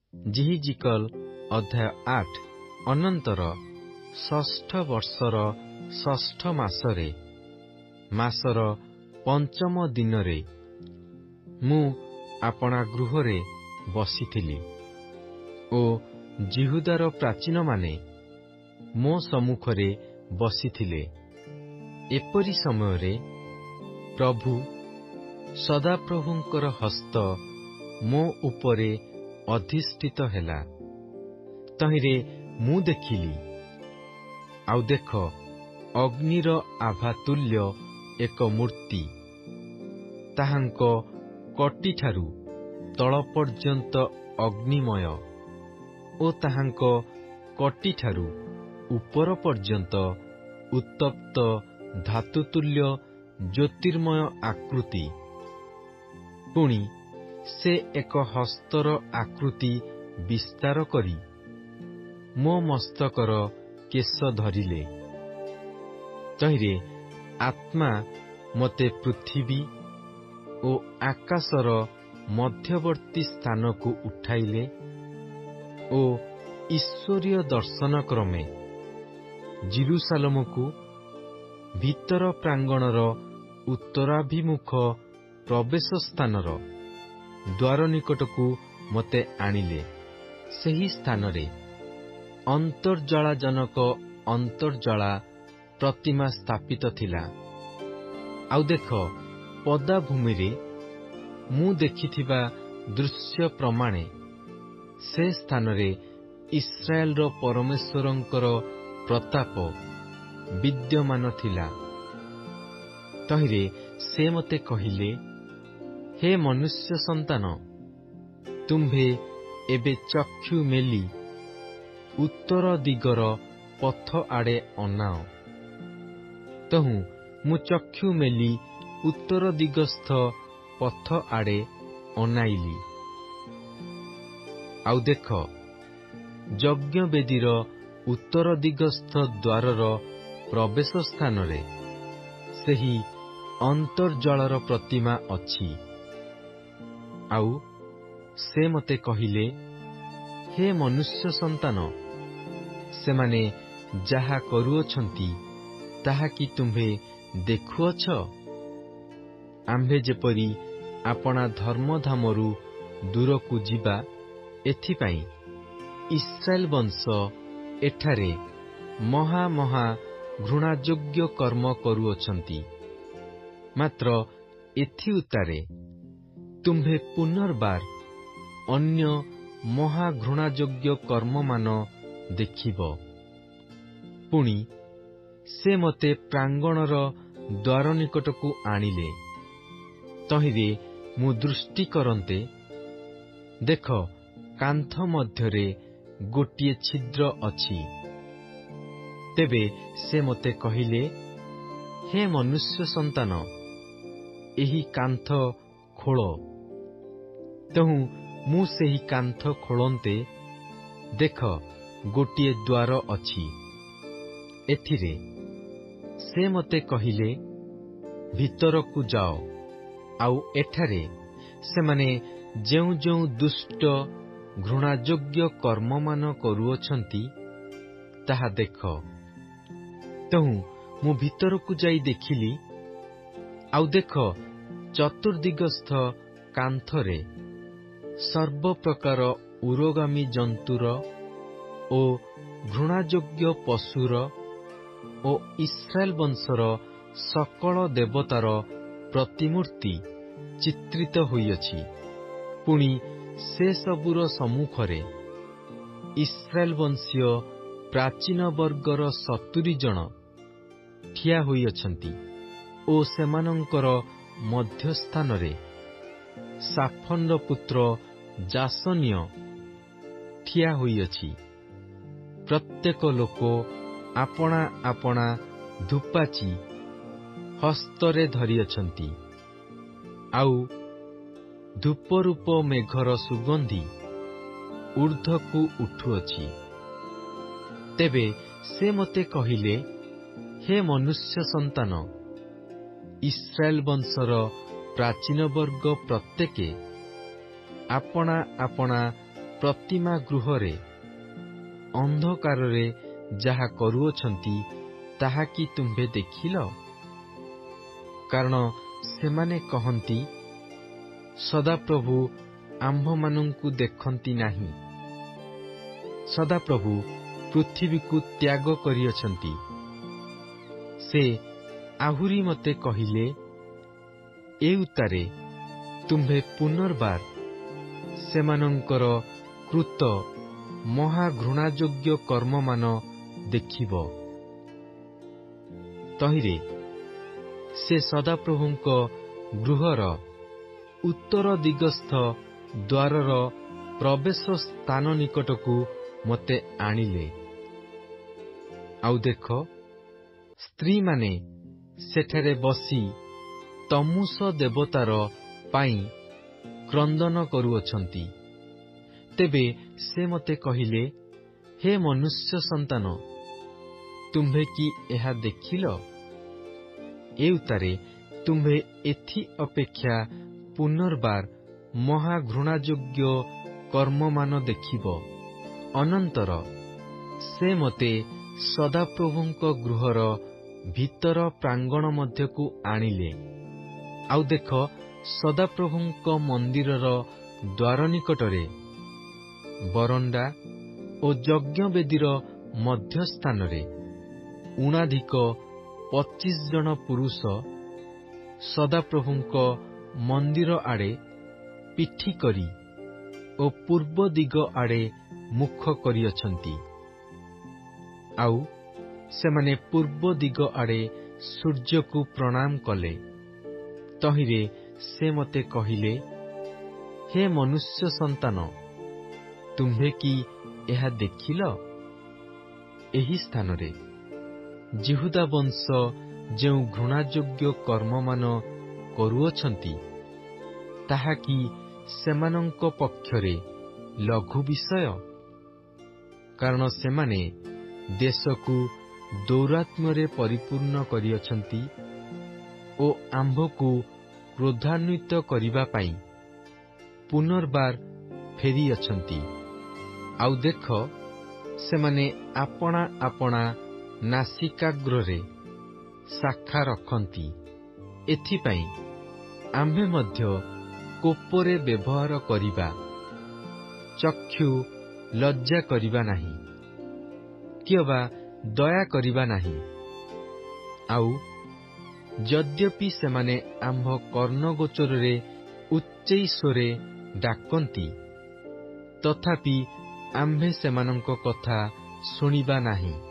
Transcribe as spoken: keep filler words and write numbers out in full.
ଜିହିଜିକଲ ଅଧ୍ୟାୟ ଆଠ। ଅନନ୍ତର ଷଷ୍ଠ ବର୍ଷର ଷଷ୍ଠ ମାସରେ ମାସର ପଞ୍ଚମ ଦିନରେ ମୁଁ ଆପଣା ଗୃହରେ ବସିଥିଲି ଓ ଜିହୁଦାର ପ୍ରାଚୀନମାନେ ମୋ ସମ୍ମୁଖରେ ବସିଥିଲେ। ଏପରି ସମୟରେ ପ୍ରଭୁ ସଦାପ୍ରଭୁଙ୍କର ହସ୍ତ ମୋ ଉପରେ ଅଧିଷ୍ଠିତ ହେଲା। ତହିଁରେ ମୁଁ ଦେଖିଲି, ଆଉ ଦେଖ, ଅଗ୍ନିର ଆଭାତୁଲ୍ୟ ଏକ ମୂର୍ତ୍ତି, ତାହାଙ୍କ କଟିଠାରୁ ତଳ ପର୍ଯ୍ୟନ୍ତ ଅଗ୍ନିମୟ ଓ ତାହାଙ୍କ କଟିଠାରୁ ଉପର ପର୍ଯ୍ୟନ୍ତ ଉତ୍ତପ୍ତ ଧାତୁତୁଲ୍ୟ ଜ୍ୟୋତିର୍ମୟ ଆକୃତି। ପୁଣି ସେ ଏକ ହସ୍ତର ଆକୃତି ବିସ୍ତାର କରି ମୋ ମସ୍ତକର କେଶ ଧରିଲେ। ତହିଁରେ ଆତ୍ମା ମୋତେ ପୃଥିବୀ ଓ ଆକାଶର ମଧ୍ୟବର୍ତ୍ତୀ ସ୍ଥାନକୁ ଉଠାଇଲେ ଓ ଈଶ୍ୱରୀୟ ଦର୍ଶନ କ୍ରମେ ଜିରୁସାଲମକୁ ଭିତର ପ୍ରାଙ୍ଗଣର ଉତ୍ତରାଭିମୁଖ ପ୍ରବେଶ ସ୍ଥାନର ଦ୍ୱାର ନିକଟକୁ ମୋତେ ଆଣିଲେ। ସେହି ସ୍ଥାନରେ ଅନ୍ତର୍ଜଳାଜନକ ଅନ୍ତର୍ଜଳା ପ୍ରତିମା ସ୍ଥାପିତ ଥିଲା। ଆଉ ଦେଖ, ପଦାଭୂମିରେ ମୁଁ ଦେଖିଥିବା ଦୃଶ୍ୟ ପ୍ରମାଣେ ସେ ସ୍ଥାନରେ ଇସ୍ରାଏଲର ପରମେଶ୍ୱରଙ୍କର ପ୍ରତାପ ବିଦ୍ୟମାନ ଥିଲା। ତହିଁରେ ସେ ମୋତେ କହିଲେ, ହେ ମନୁଷ୍ୟ ସନ୍ତାନ, ତୁମ୍ଭେ ଏବେ ଚକ୍ଷୁ ମେଲି ଉତ୍ତର ଦିଗର ପଥ ଆଡ଼େ ଅନାଅ। ତହୁଁ ମୁଁ ଚକ୍ଷୁ ମେଲି ଉତ୍ତର ଦିଗସ୍ଥ ପଥ ଆଡ଼େ ଅନାଇଲି, ଆଉ ଦେଖ, ଯଜ୍ଞବେଦୀର ଉତ୍ତର ଦିଗସ୍ଥ ଦ୍ୱାରର ପ୍ରବେଶ ସ୍ଥାନରେ ସେହି ଅନ୍ତର୍ଜଳର ପ୍ରତିମା ଅଛି। ଆଉ ସେ ମୋତେ କହିଲେ, ହେ ମନୁଷ୍ୟ ସନ୍ତାନ, ସେମାନେ ଯାହା କରୁଅଛନ୍ତି ତାହା କି ତୁମ୍ଭେ ଦେଖୁଅଛ? ଆମ୍ଭେ ଯେପରି ଆପଣା ଧର୍ମଧାମରୁ ଦୂରକୁ ଯିବା, ଏଥିପାଇଁ ଇସ୍ରାଏଲ ବଂଶ ଏଠାରେ ମହା ମହା ଘୃଣାଯୋଗ୍ୟ କର୍ମ କରୁଅଛନ୍ତି। ମାତ୍ର ଏଥି ଉତ୍ତାରେ ତୁମ୍ଭେ ପୁନର୍ବାର ଅନ୍ୟ ମହା ଘୃଣାଯୋଗ୍ୟ କର୍ମମାନ ଦେଖିବ। ପୁଣି ସେ ମୋତେ ପ୍ରାଙ୍ଗଣର ଦ୍ୱାର ନିକଟକୁ ଆଣିଲେ। ତହିଁରେ ମୁଁ ଦୃଷ୍ଟି କରନ୍ତେ, ଦେଖ, କାନ୍ଥ ମଧ୍ୟରେ ଗୋଟିଏ ଛିଦ୍ର ଅଛି। ତେବେ ସେ ମୋତେ କହିଲେ, ହେ ମନୁଷ୍ୟ ସନ୍ତାନ, ଏହି କାନ୍ଥ ଖୋଳ। ତେଣୁ ମୁଁ ସେହି କାନ୍ଥ ଖୋଳନ୍ତେ, ଦେଖ, ଗୋଟିଏ ଦ୍ୱାର ଅଛି। ଏଥିରେ ସେ ମୋତେ କହିଲେ, ଭିତରକୁ ଯାଅ, ଆଉ ଏଠାରେ ସେମାନେ ଯେଉଁ ଯେଉଁ ଦୁଷ୍ଟ ଘୃଣାଯୋଗ୍ୟ କର୍ମମାନ କରୁଅଛନ୍ତି ତାହା ଦେଖ। ତେଣୁ ମୁଁ ଭିତରକୁ ଯାଇ ଦେଖିଲି, ଆଉ ଦେଖ, ଚତୁର୍ଦିଗସ୍ଥ କାନ୍ଥରେ ସର୍ବପ୍ରକାର ଉରୋଗାମୀ ଜନ୍ତୁର ଓ ଘୃଣାଯୋଗ୍ୟ ପଶୁର ଓ ଇସ୍ରାଏଲ ବଂଶର ସକଳ ଦେବତାର ପ୍ରତିମୂର୍ତ୍ତି ଚିତ୍ରିତ ହୋଇଅଛି। ପୁଣି ସେ ସବୁର ସମ୍ମୁଖରେ ଇସ୍ରାଏଲ ବଂଶୀୟ ପ୍ରାଚୀନ ବର୍ଗର ସତୁରୀ ଜଣ ଠିଆ ହୋଇଅଛନ୍ତି ଓ ସେମାନଙ୍କର ମଧ୍ୟସ୍ଥାନରେ ସାଫନ୍ର ପୁତ୍ର ଯାସନିୟ ଠିଆ ହୋଇଅଛି। ପ୍ରତ୍ୟେକ ଲୋକ ଆପଣା ଆପଣା ଧୂପାଚି ହସ୍ତରେ ଧରିଅଛନ୍ତି, ଆଉ ଧୂପରୂପ ମେଘର ସୁଗନ୍ଧି ଊର୍ଦ୍ଧ୍ୱକୁ ଉଠୁଅଛି। ତେବେ ସେ ମୋତେ କହିଲେ, ହେ ମନୁଷ୍ୟ ସନ୍ତାନ, ଇସ୍ରାଏଲ ବଂଶର ପ୍ରାଚୀନ ବର୍ଗ ପ୍ରତ୍ୟେକେ ଆପଣା ଆପଣା ପ୍ରତିମା ଗୃହରେ ଅନ୍ଧକାରରେ ଯାହା କରୁଅଛନ୍ତି ତାହା କି ତୁମ୍ଭେ ଦେଖିଲ? କାରଣ ସେମାନେ କହନ୍ତି, ସଦାପ୍ରଭୁ ଆମ୍ଭମାନଙ୍କୁ ଦେଖନ୍ତି ନାହିଁ। ସଦାପ୍ରଭୁ ପୃଥିବୀକୁ ତ୍ୟାଗ କରିଅଛନ୍ତି। ସେ ଆହୁରି ମୋତେ କହିଲେ, ଏ ଉତ୍ତାରେ ତୁମ୍ଭେ ପୁନର୍ବାର ସେମାନଙ୍କର କୃତ ମହାଘୃଣାଯୋଗ୍ୟ କର୍ମମାନ ଦେଖିବ। ତହିଁରେ ସେ ସଦାପ୍ରଭୁଙ୍କ ଗୃହର ଉତ୍ତର ଦିଗସ୍ଥ ଦ୍ୱାରର ପ୍ରବେଶ ସ୍ଥାନ ନିକଟକୁ ମୋତେ ଆଣିଲେ। ଆଉ ଦେଖ, ସ୍ତ୍ରୀମାନେ ସେଠାରେ ବସି ତମୁସ ଦେବତାର ପାଇଁ କ୍ରନ୍ଦନ କରୁଅଛନ୍ତି। ତେବେ ସେ ମୋତେ କହିଲେ, ହେ ମନୁଷ୍ୟ ସନ୍ତାନ, ତୁମ୍ଭେ କି ଏହା ଦେଖିଲ? ଏ ଉତ୍ତାରେ ତୁମ୍ଭେ ଏଥି ଅପେକ୍ଷା ପୁନର୍ବାର ମହାଘୃଣାଯୋଗ୍ୟ କର୍ମମାନ ଦେଖିବ। ଅନନ୍ତର ସେ ମୋତେ ସଦାପ୍ରଭୁଙ୍କ ଗୃହର ଭିତର ପ୍ରାଙ୍ଗଣ ମଧ୍ୟକୁ ଆଣିଲେ। ଆଉ ଦେଖ, ସଦାପ୍ରଭୁଙ୍କ ମନ୍ଦିରର ଦ୍ୱାର ନିକଟରେ ବରଣ୍ଡା ଓ ଯଜ୍ଞବେଦୀର ମଧ୍ୟସ୍ଥାନରେ ଊଣାଧିକ ପଚିଶ ଜଣ ପୁରୁଷ ସଦାପ୍ରଭୁଙ୍କ ମନ୍ଦିର ଆଡ଼େ ପିଠି କରି ଓ ପୂର୍ବ ଦିଗ ଆଡ଼େ ମୁଖ କରିଅଛନ୍ତି। ଆଉ ସେମାନେ ପୂର୍ବ ଦିଗ ଆଡ଼େ ସୂର୍ଯ୍ୟକୁ ପ୍ରଣାମ କଲେ। ତହିଁରେ ସେ ମୋତେ କହିଲେ, ହେ ମନୁଷ୍ୟ ସନ୍ତାନ, ତୁମ୍ଭେ କି ଏହା ଦେଖିଲ? ଏହି ସ୍ଥାନରେ ଯିହୁଦା ବଂଶ ଯେଉଁ ଘୃଣାଯୋଗ୍ୟ କର୍ମମାନ କରୁଅଛନ୍ତି, ତାହା କି ସେମାନଙ୍କ ପକ୍ଷରେ ଲଘୁ ବିଷୟ? କାରଣ ସେମାନେ ଦେଶକୁ ଦୌରାତ୍ମ୍ୟରେ ପରିପୂର୍ଣ୍ଣ କରିଅଛନ୍ତି ଓ ଆମ୍ଭକୁ କ୍ରୋଧାନ୍ୱିତ କରିବା ପାଇଁ ପୁନର୍ବାର ଫେରିଅଛନ୍ତି। ଆଉ ଦେଖ, ସେମାନେ ଆପଣା ଆପଣା ନାସିକାଗ୍ରରେ ଶାଖା ରଖନ୍ତି। ଏଥିପାଇଁ ଆମ୍ଭେ ମଧ୍ୟ କୋପରେ ବ୍ୟବହାର କରିବା, ଚକ୍ଷୁ ଲଜ୍ଜା କରିବା ନାହିଁ, କିଅବା ଦୟା କରିବା ନାହିଁ। ଆଉ ଯଦ୍ୟପି ସେମାନେ ଆମ୍ଭ କର୍ଣ୍ଣଗୋଚରରେ ଉଚ୍ଚୈଃସ୍ୱରେ ଡାକନ୍ତି, ତଥାପି ଆମ୍ଭେ ସେମାନଙ୍କ କଥା ଶୁଣିବା ନାହିଁ।